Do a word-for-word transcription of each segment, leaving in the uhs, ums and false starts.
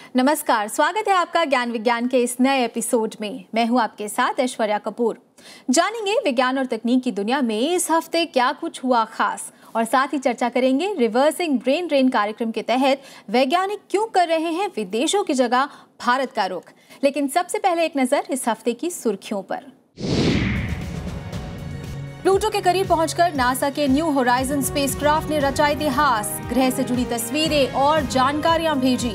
नमस्कार, स्वागत है आपका ज्ञान विज्ञान के इस नए एपिसोड में। मैं हूं आपके साथ ऐश्वर्या कपूर। जानेंगे विज्ञान और तकनीक की दुनिया में इस हफ्ते क्या कुछ हुआ खास, और साथ ही चर्चा करेंगे रिवर्सिंग ब्रेन ड्रेन कार्यक्रम के तहत वैज्ञानिक क्यों कर रहे हैं विदेशों की जगह भारत का रुख। लेकिन सबसे पहले एक नजर इस हफ्ते की सुर्खियों पर। प्लूटो के करीब पहुंचकर नासा के न्यू होराइजन स्पेसक्राफ्ट ने रचा इतिहास, ग्रह से जुड़ी तस्वीरें और जानकारियां भेजी।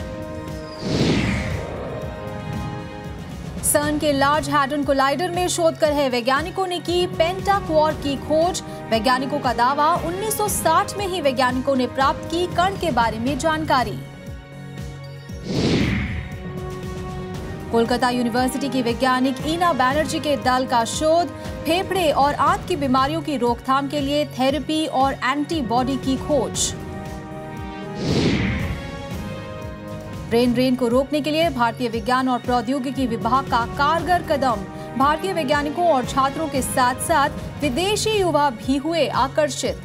सर्न के लार्ज हैडरन कोलाइडर में शोध कर है वैज्ञानिकों ने की पेंटाक्वार्क की खोज। वैज्ञानिकों का दावा, उन्नीस सौ साठ में ही वैज्ञानिकों ने प्राप्त की कण के बारे में जानकारी। कोलकाता यूनिवर्सिटी की वैज्ञानिक ईना बैनर्जी के दल का शोध, फेफड़े और आंत की बीमारियों की रोकथाम के लिए थेरेपी और एंटीबॉडी की खोज। ब्रेन ड्रेन को रोकने के लिए भारतीय विज्ञान और प्रौद्योगिकी विभाग का कारगर कदम। भारतीय वैज्ञानिकों और छात्रों के साथ साथ विदेशी युवा भी हुए आकर्षित।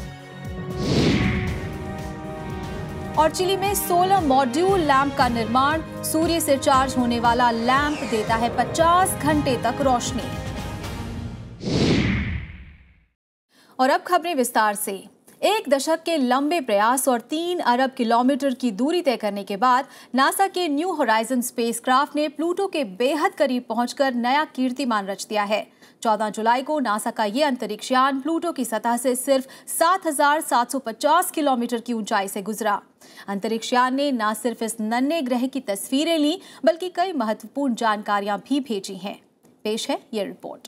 और चिली में सोलर मॉड्यूल लैंप का निर्माण। सूर्य से चार्ज होने वाला लैंप देता है पचास घंटे तक रोशनी। और अब खबरें विस्तार से। एक दशक के लंबे प्रयास और तीन अरब किलोमीटर की दूरी तय करने के बाद नासा के न्यू होराइजन स्पेसक्राफ्ट ने प्लूटो के बेहद करीब पहुंचकर नया कीर्तिमान रच दिया है। चौदह जुलाई को नासा का ये अंतरिक्ष यान प्लूटो की सतह से सिर्फ सात हज़ार सात सौ पचास किलोमीटर की ऊंचाई से गुजरा। अंतरिक्ष यान ने न सिर्फ इस नन्हे ग्रह की तस्वीरें ली, बल्कि कई महत्वपूर्ण जानकारियां भी भेजी हैं। पेश है ये रिपोर्ट।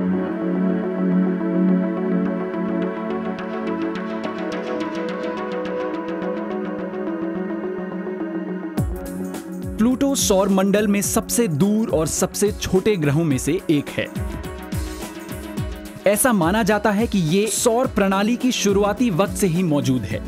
प्लूटो सौर मंडल में सबसे दूर और सबसे छोटे ग्रहों में से एक है। ऐसा माना जाता है कि ये सौर प्रणाली की शुरुआती वक्त से ही मौजूद है।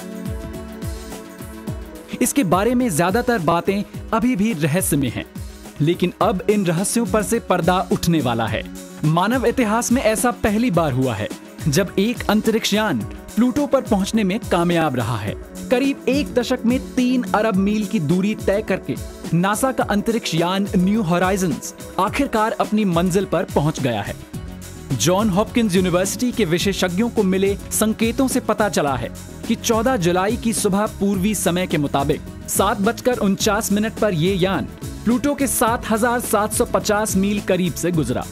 इसके बारे में ज्यादातर बातें अभी भी रहस्य में हैं, लेकिन अब इन रहस्यों पर से पर्दा उठने वाला है। मानव इतिहास में ऐसा पहली बार हुआ है जब एक अंतरिक्ष यान प्लूटो पर पहुंचने में कामयाब रहा है। करीब एक दशक में तीन अरब मील की दूरी तय करके नासा का अंतरिक्ष यान न्यू होराइजन्स आखिरकार अपनी मंजिल पर पहुंच गया है। जॉन हॉपकिंस यूनिवर्सिटी के विशेषज्ञों को मिले संकेतों से पता चला है कि चौदह जुलाई की सुबह पूर्वी समय के मुताबिक सात बजकर उनचास मिनट पर यह यान प्लूटो के सात हजार सात सौ पचास मील करीब से गुजरा।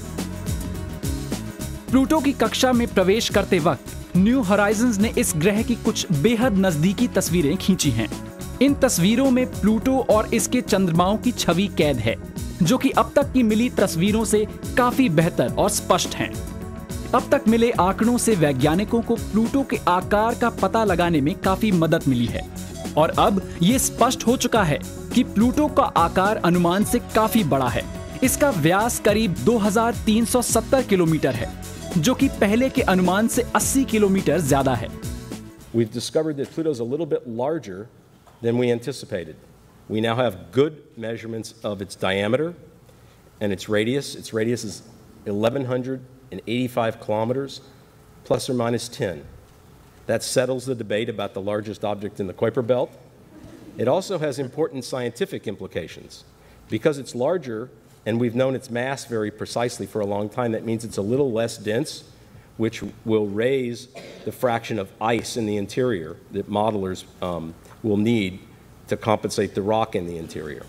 प्लूटो की कक्षा में प्रवेश करते वक्त न्यू होराइजन्स ने इस ग्रह की कुछ बेहद नजदीकी तस्वीरें खींची हैं। इन तस्वीरों में प्लूटो और इसके चंद्रमाओं की छवि कैद है, जो कि अब तक की मिली तस्वीरों से काफी बेहतर और स्पष्ट हैं। अब तक मिले आंकड़ों से वैज्ञानिकों को प्लूटो के आकार का पता लगाने में काफी मदद मिली है, और अब ये स्पष्ट हो चुका है कि प्लूटो का आकार अनुमान से काफी बड़ा है। इसका व्यास करीब दो हज़ार तीन सौ सत्तर किलोमीटर है, जो कि पहले के अनुमान से अस्सी किलोमीटर ज्यादा है। We've discovered that Pluto's a little bit larger than we anticipated. We now have good measurements of its diameter and its radius. Its radius is eleven eighty-five kilometers, plus or minus ten. That settles the debate about the largest object in the Kuiper Belt. It also has important scientific implications. Because it's larger, and we've known its mass very precisely for a long time, that means it's a little less dense, which will raise the fraction of ice in the interior that modelers um, will need to compensate the rock in the interior.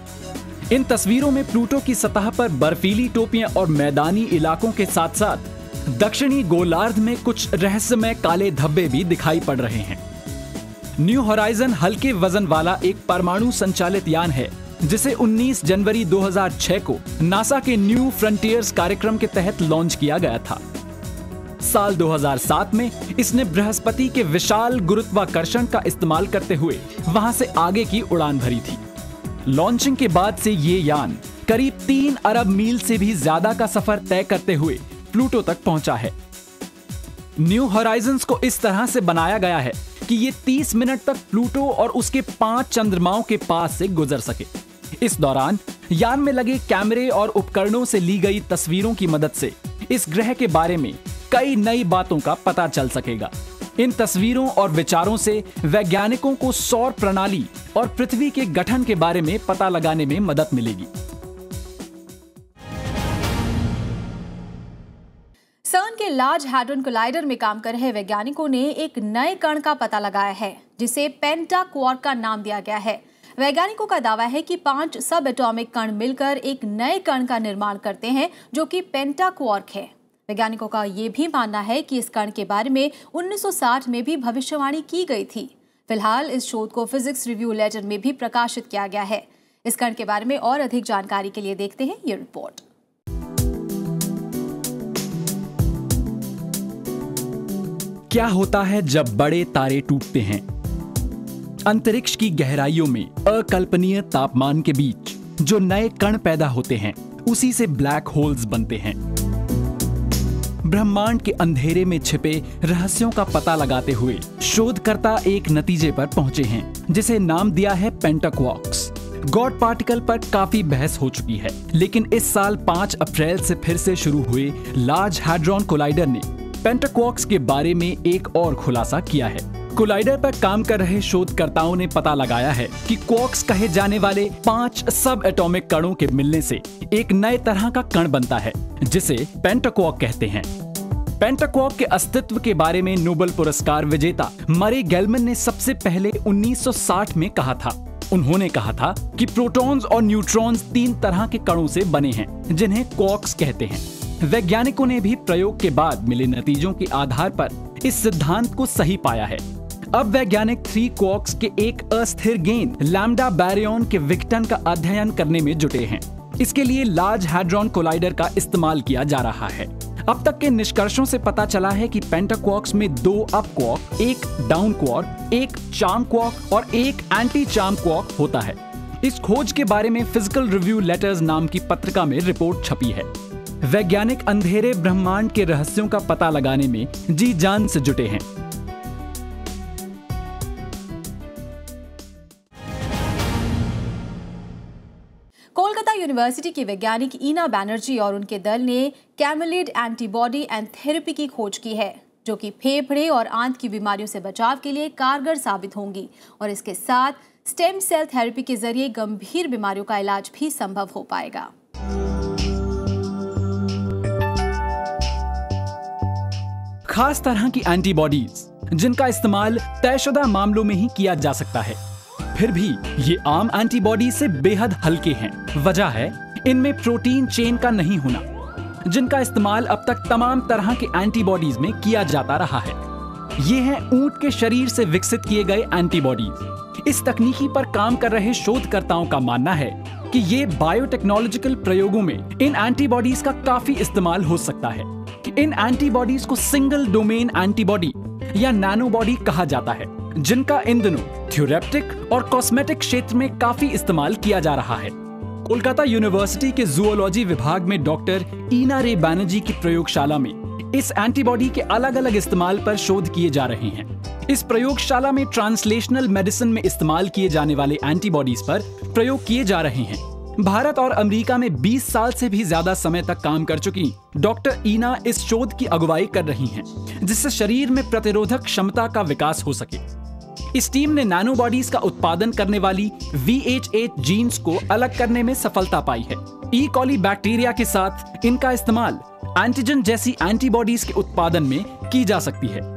इन तस्वीरों में Pluto की सतह पर बर्फीली टोपियां और मैदानी इलाकों के साथ साथ दक्षिणी गोलार्ध में कुछ रहस्यमय काले धब्बे भी दिखाई पड़ रहे हैं। न्यू होराइजन हल्के वजन वाला एक परमाणु संचालित यान है, जिसे उन्नीस जनवरी दो हज़ार छह को नासा के न्यू फ्रंटियर्स कार्यक्रम के तहत लॉन्च किया गया था। साल दो हज़ार सात में इसने बृहस्पति के विशाल गुरुत्वाकर्षण का इस्तेमाल करते हुए वहां से आगे की उड़ान भरी थी। लॉन्चिंग के बाद से ये यान करीब तीन अरब मील से भी ज्यादा का सफर तय करते हुए प्लूटो तक पहुंचा है। न्यू होराइजन्स को इस तरह से बनाया गया है कि ये तीस मिनट तक प्लूटो और उसके पांच चंद्रमाओं के पास से गुजर सके। इस दौरान यान में लगे कैमरे और उपकरणों से ली गई तस्वीरों की मदद से इस ग्रह के बारे में कई नई बातों का पता चल सकेगा। इन तस्वीरों और विचारों से वैज्ञानिकों को सौर प्रणाली और पृथ्वी के गठन के बारे में पता लगाने में मदद मिलेगी। सर्न के लार्ज हैड्रॉन कोलाइडर में काम कर रहे वैज्ञानिकों ने एक नए कण का पता लगाया है, जिसे पेंटाक्वार्क का नाम दिया गया है। वैज्ञानिकों का दावा है कि पांच सब एटॉमिक कण मिलकर एक नए कण का निर्माण करते हैं, जो कि पेंटाक्वार्क है। वैज्ञानिकों का यह भी मानना है कि इस कण के बारे में उन्नीस सौ साठ में भी भविष्यवाणी की गई थी। फिलहाल इस शोध को फिजिक्स रिव्यू लेटर में भी प्रकाशित किया गया है। इस कण के बारे में और अधिक जानकारी के लिए देखते हैं ये रिपोर्ट। क्या होता है जब बड़े तारे टूटते हैं? अंतरिक्ष की गहराइयों में अकल्पनीय तापमान के बीच जो नए कण पैदा होते हैं, उसी से ब्लैक होल्स बनते हैं। ब्रह्मांड के अंधेरे में छिपे रहस्यों का पता लगाते हुए शोधकर्ता एक नतीजे पर पहुंचे हैं, जिसे नाम दिया है पेंटाक्वार्क्स। गॉड पार्टिकल पर काफी बहस हो चुकी है, लेकिन इस साल पाँच अप्रैल से फिर से शुरू हुए लार्ज हैड्रॉन कोलाइडर ने पेंटाक्वार्क्स के बारे में एक और खुलासा किया है। कोलाइडर पर काम कर रहे शोधकर्ताओं ने पता लगाया है कि क्वार्क्स कहे जाने वाले पांच सब एटॉमिक कणों के मिलने से एक नए तरह का कण बनता है, जिसे पेंटाक्वार्क कहते हैं। पेंटाक्वार्क के अस्तित्व के बारे में नोबेल पुरस्कार विजेता मरे गेलमैन ने सबसे पहले उन्नीस सौ साठ में कहा था। उन्होंने कहा था कि प्रोटॉन्स और न्यूट्रॉन्स तीन तरह के कणों से बने हैं, जिन्हें क्वार्क्स कहते हैं। वैज्ञानिकों ने भी प्रयोग के बाद मिले नतीजों के आधार पर इस सिद्धांत को सही पाया है। अब वैज्ञानिक थ्री क्वार्क्स के एक अस्थिर गेंद लैम्डा बैरियन के विघटन का अध्ययन करने में जुटे हैं। इसके लिए लार्ज हैड्रॉन कोलाइडर का इस्तेमाल किया जा रहा है। अब तक के निष्कर्षों से पता चला है कि पेंटाक्वार्क्स में दो अप क्वार्क, एक डाउन क्वार्क, एक चार्म क्वार्क और एक एंटी चार्म क्वार्क होता है। इस खोज के बारे में फिजिकल रिव्यू लेटर्स नाम की पत्रिका में रिपोर्ट छपी है। वैज्ञानिक अंधेरे ब्रह्मांड के रहस्यों का पता लगाने में जी जान से जुटे हैं। कोलकाता यूनिवर्सिटी की वैज्ञानिक ईना बैनर्जी और उनके दल ने कैमेलिड एंटीबॉडी एंड थेरेपी की खोज की है, जो कि फेफड़े और आंत की बीमारियों से बचाव के लिए कारगर साबित होंगी और इसके साथ स्टेम सेल थेरेपी के जरिए गंभीर बीमारियों का इलाज भी संभव हो पाएगा। खास तरह की एंटीबॉडीज जिनका इस्तेमाल तयशुदा मामलों में ही किया जा सकता है, फिर भी ये आम एंटीबॉडी से बेहद हल्के हैं। वजह है इनमें प्रोटीन चेन का नहीं होना, जिनका इस्तेमाल अब तक तमाम तरह के एंटीबॉडीज में किया जाता रहा है। ये हैं ऊंट के शरीर से विकसित किए गए एंटीबॉडीज। इस तकनीकी पर काम कर रहे शोधकर्ताओं का मानना है कि ये बायोटेक्नोलॉजिकल प्रयोगों में इन एंटीबॉडीज का काफी इस्तेमाल हो सकता है। इन एंटीबॉडीज को सिंगल डोमेन एंटीबॉडी या नैनोबॉडी कहा जाता है, जिनका इन दिनों थ्योरेटिक और कॉस्मेटिक क्षेत्र में काफी इस्तेमाल किया जा रहा है। कोलकाता यूनिवर्सिटी के जूलॉजी विभाग में डॉक्टर ईना रे बैनर्जी की प्रयोगशाला में इस एंटीबॉडी के अलग अलग इस्तेमाल पर शोध किए जा रहे हैं। इस प्रयोगशाला में ट्रांसलेशनल मेडिसिन में इस्तेमाल किए जाने वाले एंटीबॉडीज पर प्रयोग किए जा रहे हैं। भारत और अमेरिका में बीस साल से भी ज्यादा समय तक काम कर चुकी डॉक्टर ईना इस शोध की अगुवाई कर रही हैं, जिससे शरीर में प्रतिरोधक क्षमता का विकास हो सके। इस टीम ने नैनोबॉडीज का उत्पादन करने वाली वी एच एट जीन्स को अलग करने में सफलता पाई है। ई कॉली बैक्टीरिया के साथ इनका इस्तेमाल एंटीजन जैसी एंटीबॉडीज के उत्पादन में की जा सकती है।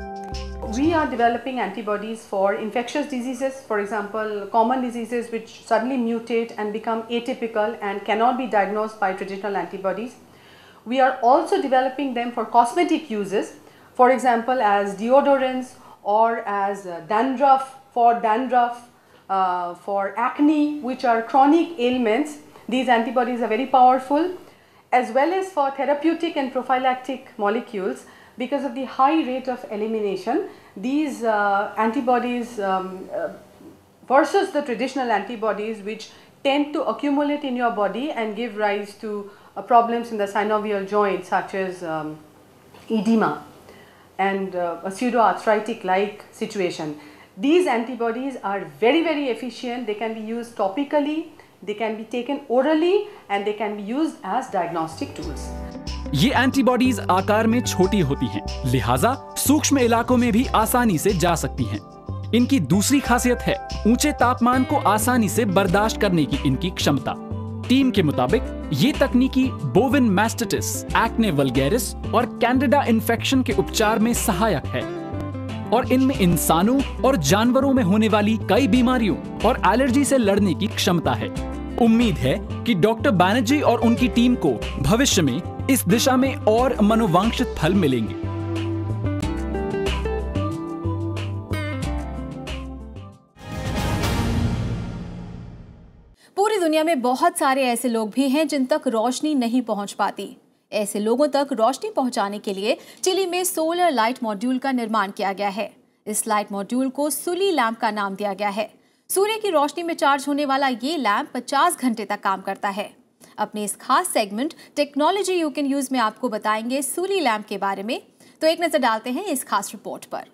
We are developing antibodies for infectious diseases, for example, common diseases which suddenly mutate and become atypical and cannot be diagnosed by traditional antibodies. We are also developing them for cosmetic uses, for example, as deodorants or as uh, dandruff, for dandruff, uh, for acne, which are chronic ailments. These antibodies are very powerful, as well as for therapeutic and prophylactic molecules. Because of the high rate of elimination, these uh, antibodies um, uh, versus the traditional antibodies, which tend to accumulate in your body and give rise to uh, problems in the synovial joint, such as um, edema and uh, a pseudoarthritic like situation. These antibodies are very very efficient. They can be used topically, they can be taken orally, and they can be used as diagnostic tools. ये antibodies आकार में छोटी होती हैं, लिहाजा सूक्ष्म इलाकों में भी आसानी से जा सकती हैं। इनकी दूसरी खासियत है ऊंचे तापमान को आसानी से बर्दाश्त करने की इनकी क्षमता। टीम के मुताबिक ये तकनीकी बोविन मैस्टाइटिस, एक्ने वल्गैरिस और कैंडिडा इन्फेक्शन के उपचार में सहायक है और इनमें इंसानों और जानवरों में होने वाली कई बीमारियों और एलर्जी से लड़ने की क्षमता है। उम्मीद है कि डॉक्टर बैनर्जी और उनकी टीम को भविष्य में इस दिशा में और मनोवांछित फल मिलेंगे। पूरी दुनिया में बहुत सारे ऐसे लोग भी हैं जिन तक रोशनी नहीं पहुंच पाती। ऐसे लोगों तक रोशनी पहुंचाने के लिए चिली में सोलर लाइट मॉड्यूल का निर्माण किया गया है। इस लाइट मॉड्यूल को सुली लैंप का नाम दिया गया है। सूर्य की रोशनी में चार्ज होने वाला ये लैंप पचास घंटे तक काम करता है। अपने इस खास segment technology you can use में आपको बताएंगे सुली लैंप के बारे में, तो एक नजर डालते हैं इस खास रिपोर्ट पर।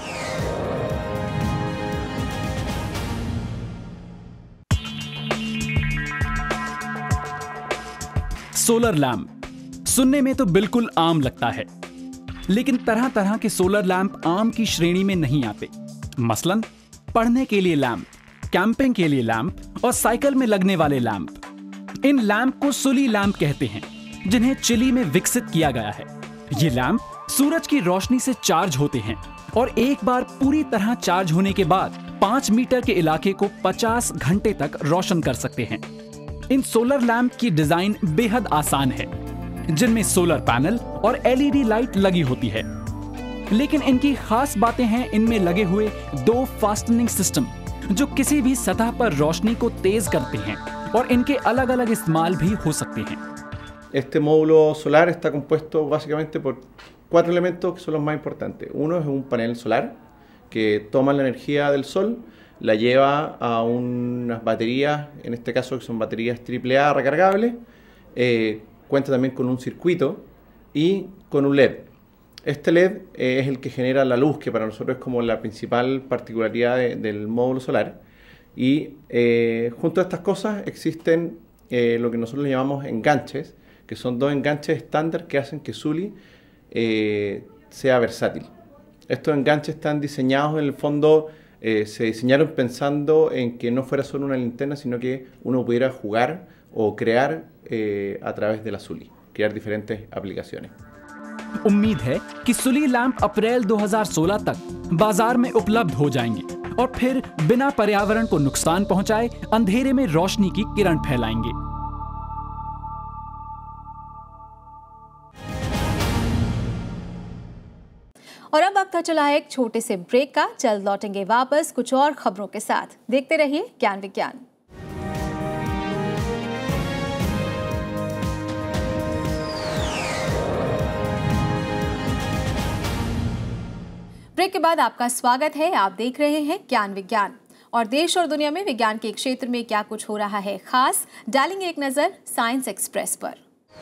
सोलर लैंप सुनने में तो बिल्कुल आम लगता है, लेकिन तरह तरह के सोलर लैंप आम की श्रेणी में नहीं आते। मसलन पढ़ने के लिए लैंप, कैंपिंग के लिए लैंप और साइकिल में लगने वाले लैंप। इन लैंप को सुली लैंप कहते हैं, जिन्हें चिली में विकसित किया गया है। ये लैंप सूरज की रोशनी से चार्ज होते हैं और एक बार पूरी तरह चार्ज होने के बाद पांच मीटर के इलाके को पचास घंटे तक रोशन कर सकते हैं। इन सोलर लैंप की डिजाइन बेहद आसान है, जिनमें सोलर पैनल और एलईडी लाइट लगी होती है। लेकिन इनकी खास बातें हैं इनमें लगे हुए दो फास्टनिंग सिस्टम, जो किसी भी सतह पर रोशनी को तेज करते हैं और इनके अलग अलग इस्तेमाल भी हो सकते हैं। Este módulo solar está compuesto básicamente por cuatro elementos que son los más importantes. Uno es un panel solar que toma la energía del sol, la lleva a unas baterías, en este caso que son baterías triple A recargables, eh, cuenta también con un circuito y con un L E D. Este L E D eh, es el que genera la luz, que para nosotros es como la principal particularidad de, del módulo solar. Y eh, junto a estas cosas existen eh, lo que nosotros le llamamos enganches, que son dos enganches estándar que hacen que Suli eh, sea versátil. Estos enganches están diseñados en el fondo, eh, se diseñaron pensando en que no fuera solo una linterna, sino que uno pudiera jugar o crear eh, a través de la Suli, crear diferentes aplicaciones. उम्मीद है कि सुली lamp अप्रैल दो हज़ार सोलह तक बाजार में उपलब्ध हो जाएंगे और फिर बिना पर्यावरण को नुकसान पहुंचाए अंधेरे में रोशनी की किरण फैलाएंगे। और अब वक्त चला है एक छोटे से ब्रेक का। जल्द लौटेंगे वापस कुछ और खबरों के साथ। देखते रहिए ज्ञान विज्ञान। ब्रेक के बाद आपका स्वागत है। आप देख रहे हैं ज्ञान विज्ञान और देश और दुनिया में विज्ञान के क्षेत्र में क्या कुछ हो रहा है खास, डालेंगे एक नजर साइंस एक्सप्रेस पर।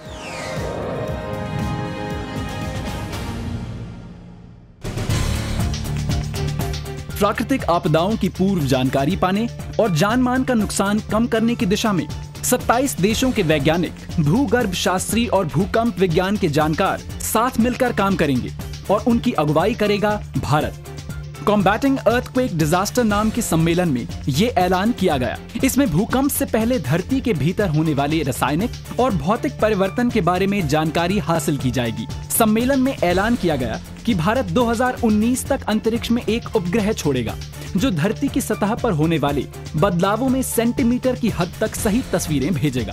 प्राकृतिक आपदाओं की पूर्व जानकारी पाने और जान मान का नुकसान कम करने की दिशा में सत्ताईस देशों के वैज्ञानिक, भूगर्भ शास्त्री और भूकंप विज्ञान के जानकार साथ मिलकर काम करेंगे और उनकी अगुवाई करेगा भारत। कॉम्बैटिंग अर्थक्वेक डिजास्टर नाम के सम्मेलन में ये ऐलान किया गया। इसमें भूकंप से पहले धरती के भीतर होने वाले रासायनिक और भौतिक परिवर्तन के बारे में जानकारी हासिल की जाएगी। सम्मेलन में ऐलान किया गया कि भारत दो हज़ार उन्नीस तक अंतरिक्ष में एक उपग्रह छोड़ेगा, जो धरती की सतह पर होने वाले बदलावों में सेंटीमीटर की हद तक सही तस्वीरें भेजेगा।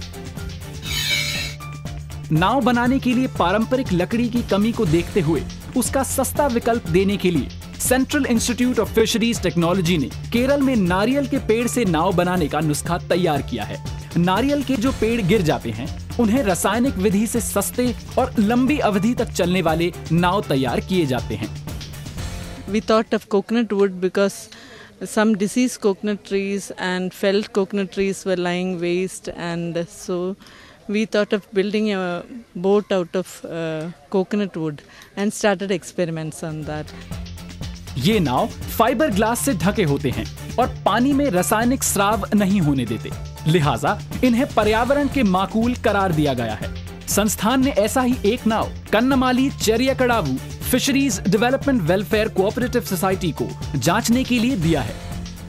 नाव बनाने के लिए पारंपरिक लकड़ी की कमी को देखते हुए उसका सस्ता विकल्प देने के लिए central institute of fisheries technology ने केरल में नारियल के पेड़ से नाव बनाने का नुस्खा तैयार किया है। नारियल के जो पेड़ गिर जाते हैं, उन्हें रासायनिक विधि से सस्ते और लंबी अवधि तक चलने वाले नाव तैयार किए जाते हैं। We thought of coconut wood because some diseased coconut trees and felled coconut trees were lying waste, and so we thought of building a boat out of uh, coconut wood and started experiments on that. ये नाव fibre glass से ढके होते हैं और पानी में रासायनिक स्राव नहीं होने देते, लिहाजा इन्हें पर्यावरण के माकूल करार दिया गया है। संस्थान ने ऐसा ही एक नाव Kannamaly Cheriyakadavu fisheries development welfare cooperative society को जांचने के लिए दिया है।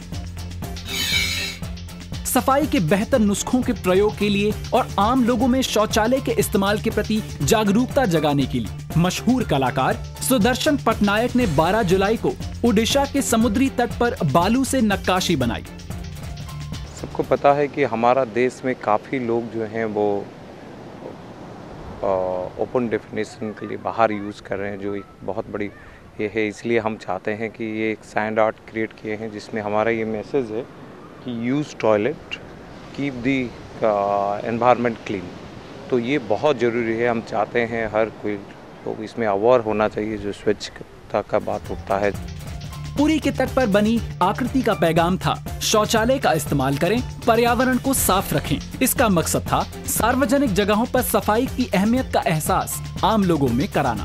सफाई के बेहतर नुस्खों के प्रयोग के लिए और आम लोगों में शौचालय के इस्तेमाल के प्रति जागरूकता जगाने के लिए मशहूर कलाकार सुदर्शन पटनायक ने बारह जुलाई को ओडिशा के समुद्री तट पर बालू से नक्काशी बनाई। सबको पता है कि हमारा देश में काफ़ी लोग जो हैं वो ओपन डेफिनेशन के लिए बाहर यूज़ कर रहे हैं, जो एक बहुत बड़ी ये है। इसलिए हम चाहते हैं कि ये एक सैंड आर्ट क्रिएट किए हैं जिसमें हमारा ये मैसेज है कि use toilet, keep the environment clean. तो ये बहुत ज़रूरी है। हम चाहते हैं हर कोई लोग इसमें अवेयर होना चाहिए जो स्वच्छता का बात होता है। पुरी के तट पर बनी आकृति का पैगाम था, शौचालय का इस्तेमाल करें, पर्यावरण को साफ रखें। इसका मकसद था सार्वजनिक जगहों पर सफाई की अहमियत का एहसास आम लोगों में कराना।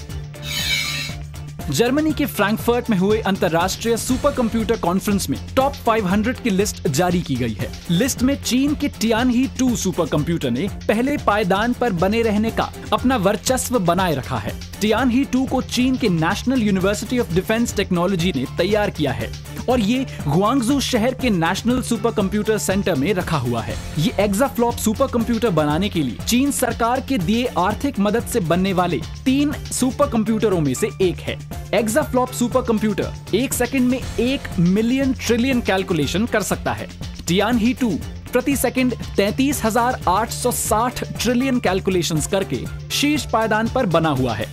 जर्मनी के फ्रैंकफर्ट में हुए अंतर्राष्ट्रीय सुपर कंप्यूटर कॉन्फ्रेंस में टॉप पाँच सौ की लिस्ट जारी की गई है। लिस्ट में चीन के टियानही टू सुपर कंप्यूटर ने पहले पायदान पर बने रहने का अपना वर्चस्व बनाए रखा है। टियानही टू को चीन के national university of defence technology ने तैयार किया है और ये गुआंगजू शहर के नेशनल सुपर कंप्यूटर सेंटर में रखा हुआ है। ये एक्साफ्लॉप सुपर कंप्यूटर बनाने के लिए चीन सरकार के दिए आर्थिक मदद से बनने वाले तीन सुपर कंप्यूटरों में से एक है। एक्साफ्लॉप सुपर कंप्यूटर एक सेकंड में एक मिलियन ट्रिलियन कैलकुलेशन कर सकता है। टियानही टू प्रति सेकंड तैंतीस हजार आठ सौ साठ ट्रिलियन कैलकुलेशंस करके शीर्ष पायदान पर बना हुआ है।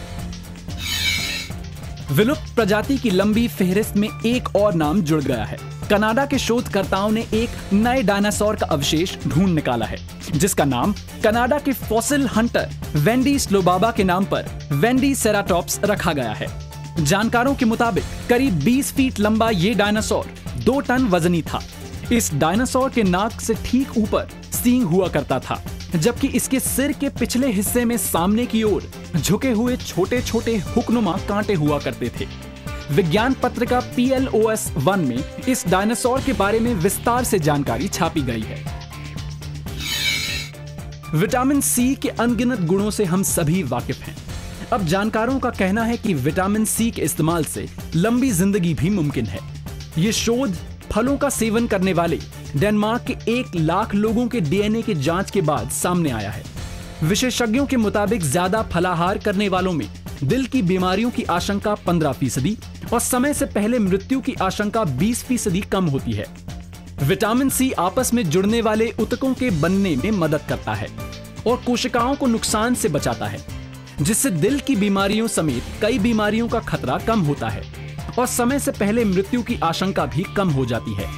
विलुप्त प्रजाति की लंबी फेहरिस्त में एक और नाम जुड़ गया है। कनाडा के शोधकर्ताओं ने एक नए डायनासोर का अवशेष ढूंढ निकाला है जिसका नाम कनाडा के फॉसिल हंटर वेंडी स्लोबाबा के नाम पर वेंडी सेराटॉप्स रखा गया है। जानकारों के मुताबिक करीब बीस फीट लंबा ये डायनासोर दो टन वजनी था। इस डायनासोर के नाक से ठीक ऊपर सींग हुआ करता था, जबकि इसके सिर के पिछले हिस्से में सामने की ओर झुके हुए छोटे छोटे हुकनुमा कांटे हुआ करते थे। विज्ञान पत्रिका P L O S one में इस डायनासोर के बारे में विस्तार से जानकारी छापी गई है। विटामिन सी के अनगिनत गुणों से हम सभी वाकिफ हैं। अब जानकारों का कहना है कि विटामिन सी के इस्तेमाल से लंबी जिंदगी भी मुमकिन है। ये शोध फलों का सेवन करने वाले डेनमार्क के एक लाख लोगों के डी एन ए की जांच के बाद सामने आया है। विशेषज्ञों के मुताबिक ज्यादा फलाहार करने वालों में दिल की बीमारियों की आशंका पंद्रह फीसदी और समय से पहले मृत्यु की आशंका बीस फीसदी कम होती है। विटामिन सी आपस में जुड़ने वाले ऊतकों के बनने में मदद करता है और कोशिकाओं को नुकसान से बचाता है, जिससे दिल की बीमारियों समेत कई बीमारियों का खतरा कम होता है और समय से पहले मृत्यु की आशंका भी कम हो जाती है।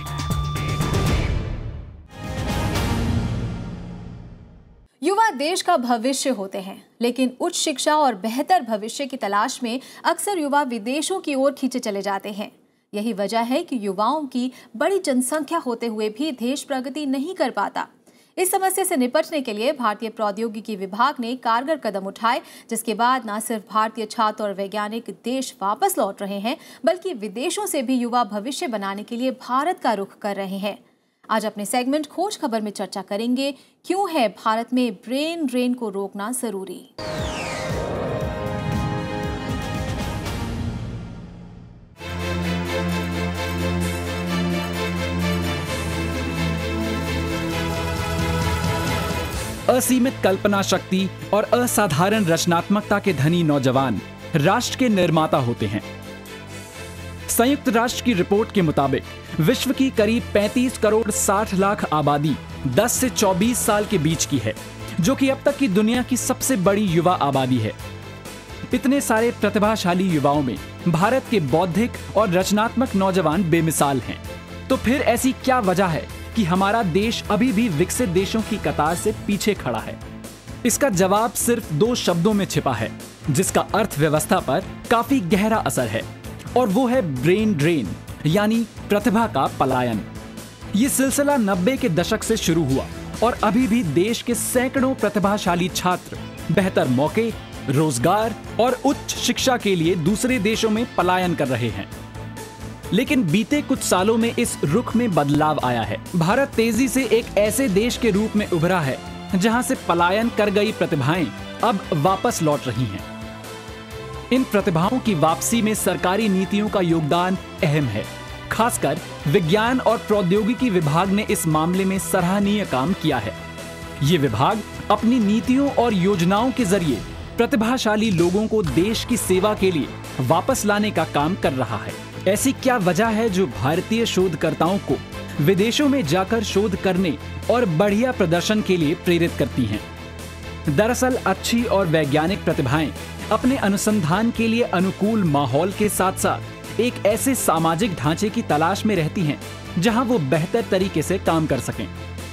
युवा देश का भविष्य होते हैं, लेकिन उच्च शिक्षा और बेहतर भविष्य की तलाश में अक्सर युवा विदेशों की ओर खींचे चले जाते हैं। यही वजह है कि युवाओं की बड़ी जनसंख्या होते हुए भी देश प्रगति नहीं कर पाता। इस समस्या से निपटने के लिए भारतीय प्रौद्योगिकी विभाग ने कारगर कदम उठाए, जिसके बाद न सिर्फ भारतीय छात्र और वैज्ञानिक देश वापस लौट रहे हैं, बल्कि विदेशों से भी युवा भविष्य बनाने के लिए भारत का रुख कर रहे हैं। आज अपने सेगमेंट खोज खबर में चर्चा करेंगे, क्यों है भारत में ब्रेन ड्रेन को रोकना जरूरी। असीमित कल्पना शक्ति और असाधारण रचनात्मकता के धनी नौजवान राष्ट्र के निर्माता होते हैं। संयुक्त राष्ट्र की रिपोर्ट के मुताबिक विश्व की करीब पैंतीस करोड़ साठ लाख आबादी दस से चौबीस साल के बीच की है, जो कि अब तक की दुनिया की सबसे बड़ी युवा आबादी है। इतने सारे प्रतिभाशाली युवाओं में भारत के बौद्धिक और रचनात्मक नौजवान बेमिसाल हैं। तो फिर ऐसी क्या वजह है कि हमारा देश अभी भी विकसित देशों की कतार से पीछे खड़ा है? इसका जवाब सिर्फ दो शब्दों में छिपा है, जिसका अर्थव्यवस्था पर काफी गहरा असर है, और वो है ब्रेन ड्रेन, यानी प्रतिभा का पलायन। ये सिलसिला नब्बे के दशक से शुरू हुआ और अभी भी देश के सैकड़ों प्रतिभाशाली छात्र बेहतर मौके, रोजगार और उच्च शिक्षा के लिए दूसरे देशों में पलायन कर रहे हैं। लेकिन बीते कुछ सालों में इस रुख में बदलाव आया है। भारत तेजी से एक ऐसे देश के रूप में उभरा है जहां से पलायन कर गई प्रतिभाएं अब वापस लौट रही हैं। इन प्रतिभाओं की वापसी में सरकारी नीतियों का योगदान अहम है। खासकर विज्ञान और प्रौद्योगिकी विभाग ने इस मामले में सराहनीय काम किया है। ये विभाग अपनी नीतियों और योजनाओं के जरिए प्रतिभाशाली लोगों को देश की सेवा के लिए वापस लाने का काम कर रहा है। ऐसी क्या वजह है जो भारतीय शोधकर्ताओं को विदेशों में जाकर शोध करने और बढ़िया प्रदर्शन के लिए प्रेरित करती हैं? दरअसल अच्छी और वैज्ञानिक प्रतिभाएं अपने अनुसंधान के लिए अनुकूल माहौल के साथ साथ एक ऐसे सामाजिक ढांचे की तलाश में रहती हैं जहां वो बेहतर तरीके से काम कर सकें।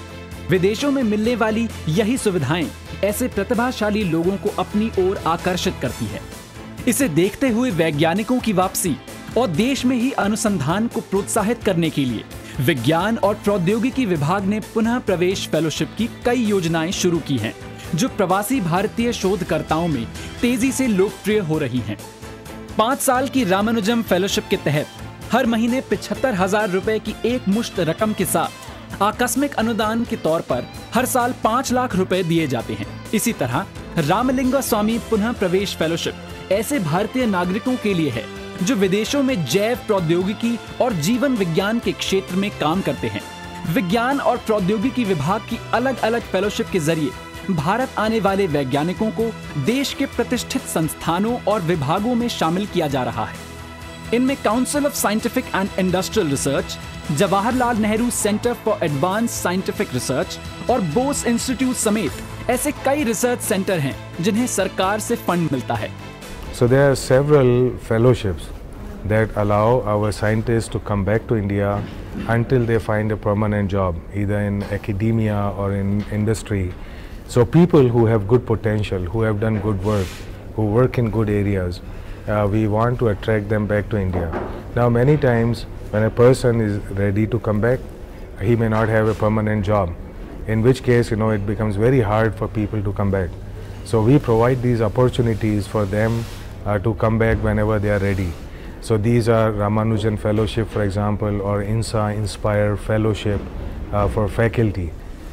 विदेशों में मिलने वाली यही सुविधाएं ऐसे प्रतिभाशाली लोगों को अपनी ओर आकर्षित करती है। इसे देखते हुए वैज्ञानिकों की वापसी और देश में ही अनुसंधान को प्रोत्साहित करने के लिए विज्ञान और प्रौद्योगिकी विभाग ने पुनः प्रवेश फेलोशिप की कई योजनाएं शुरू की हैं, जो प्रवासी भारतीय शोधकर्ताओं में तेजी से लोकप्रिय हो रही हैं। पांच साल की रामानुजम फेलोशिप के तहत हर महीने पिछहत्तर हजार रुपए की एक मुश्त रकम के साथ आकस्मिक अनुदान के तौर पर हर साल पांच लाख रुपए दिए जाते हैं। इसी तरह रामलिंगा स्वामी पुनः प्रवेश फेलोशिप ऐसे भारतीय नागरिकों के लिए है जो विदेशों में जैव प्रौद्योगिकी और जीवन विज्ञान के क्षेत्र में काम करते हैं। विज्ञान और प्रौद्योगिकी विभाग की अलग अलग फेलोशिप के जरिए भारत आने वाले वैज्ञानिकों को देश के प्रतिष्ठित संस्थानों और विभागों में शामिल किया जा रहा है। इनमें council of scientific and industrial research, Jawaharlal Nehru centre for advance scientific research और बोस इंस्टीट्यूट समेत ऐसे कई रिसर्च सेंटर हैं जिन्हें सरकार से फंड मिलता है। So there are several fellowships that allow our scientists to come back to India until they find a permanent job, either in academia or in industry. So people who have good potential, who have done good work, who work in good areas, uh, we want to attract them back to India. Now many times when a person is ready to come back, he may not have a permanent job, in which case, you know, it becomes very hard for people to come back. So we provide these opportunities for them uh, to come back whenever they are ready. So these are Ramanujan Fellowship, for example, or INSA Inspire Fellowship uh, for faculty.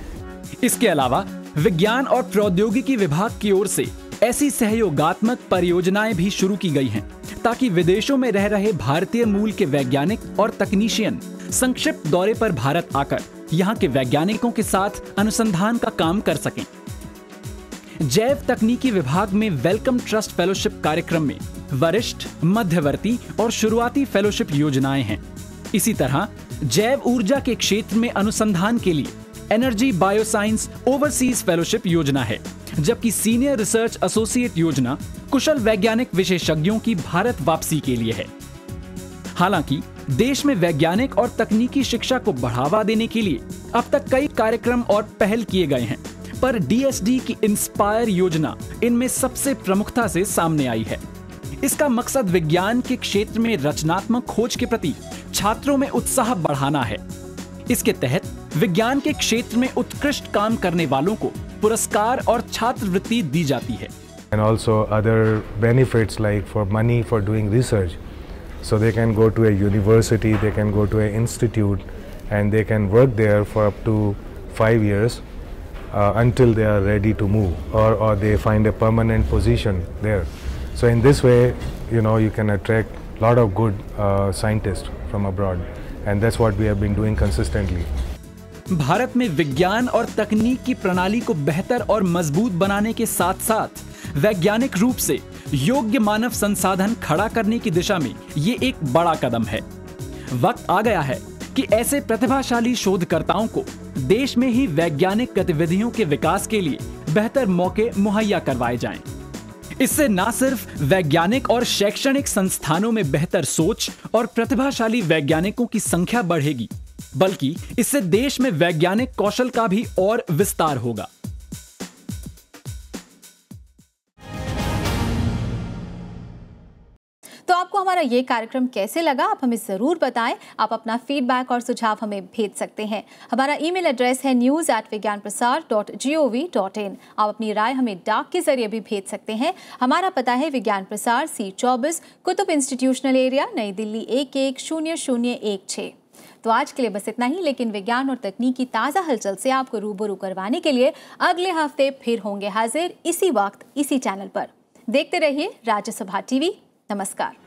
इसके अलावा विज्ञान और प्रौद्योगिकी विभाग की ओर से ऐसी सहयोगात्मक परियोजनाएं भी शुरू की गई हैं ताकि विदेशों में रह रहे भारतीय मूल के वैज्ञानिक और तकनीशियन संक्षिप्त दौरे पर भारत आकर यहां के वैज्ञानिकों के साथ अनुसंधान का काम कर सकें। जैव तकनीकी विभाग में वेलकम ट्रस्ट फेलोशिप कार्यक्रम में वरिष्ठ, मध्यवर्ती और शुरुआती फेलोशिप योजनाएं हैं। इसी तरह जैव ऊर्जा के क्षेत्र में अनुसंधान के लिए एनर्जी बायोसाइंस ओवरसीज फेलोशिप योजना है, जबकि सीनियर रिसर्च एसोसिएट योजना कुशल वैज्ञानिक विशेषज्ञों की भारत वापसी के लिए है। हालांकि देश में वैज्ञानिक और तकनीकी शिक्षा को बढ़ावा देने के लिए अब तक कई कार्यक्रम और पहल किए गए हैं, पर डीएसडी की इंस्पायर योजना इनमें सबसे प्रमुखता से सामने आई है। इसका मकसद विज्ञान के क्षेत्र में रचनात्मक खोज के प्रति छात्रों में उत्साह बढ़ाना है। इसके तहत विज्ञान के क्षेत्र में उत्कृष्ट काम करने वालों को पुरस्कार और छात्रवृत्ति दी जाती है। And also other benefits like for money for doing research. So they can go to a university, they can go to an institute, and they can work there for up to five years uh, until they are ready to move, or, or they find a permanent position there. So in this way, you know, you can attract a lot of good uh, scientists from abroad, and that's what we have been doing consistently. Bharat में विज्ञान और तकनीक की प्रणाली को बेहतर और मजबूत बनाने के साथ साथ वैज्ञानिक रूप से योग्य मानव संसाधन खड़ा करने की दिशा में ये एक बड़ा कदम है। वक्त आ गया है कि ऐसे प्रतिभाशाली शोधकर्ताओं को देश में ही वैज्ञानिक गतिविधियों के विकास के लिए बेहतर मौके मुहैया करवाए जाएं। इससे न सिर्फ वैज्ञानिक और शैक्षणिक संस्थानों में बेहतर सोच और प्रतिभाशाली वैज्ञानिकों की संख्या बढ़ेगी, बल्कि इससे देश में वैज्ञानिक कौशल का भी और विस्तार होगा। तो आपको हमारा ये कार्यक्रम कैसे लगा, आप हमें ज़रूर बताएं। आप अपना फीडबैक और सुझाव हमें भेज सकते हैं। हमारा ईमेल एड्रेस है news at Vigyan Prasar dot G O V dot in. आप अपनी राय हमें डाक के जरिए भी भेज सकते हैं। हमारा पता है विज्ञान प्रसार सी चौबीस, कुतुब इंस्टीट्यूशनल एरिया, नई दिल्ली एक एक शून्य शून्य एक छः। तो आज के लिए बस इतना ही, लेकिन विज्ञान और तकनीक की ताज़ा हलचल से आपको रूबरू करवाने के लिए अगले हफ्ते फिर होंगे हाजिर इसी वक्त इसी चैनल पर। देखते रहिए राज्यसभा टीवी। नमस्कार।